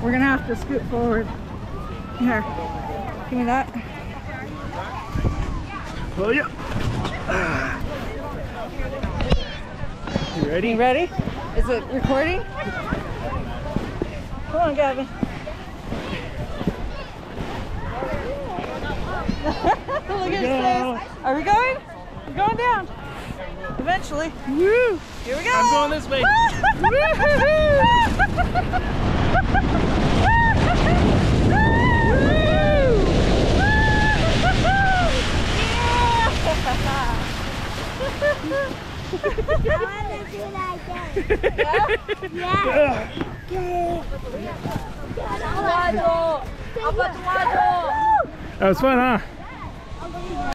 We're gonna have to scoot forward. Here, give me that. Oh yeah. You ready? You ready? Is it recording? Come on, Gavin. Look at his face. Are we going? We're going down. Eventually. Woo! Here we go. I'm going this way. That was fun, huh?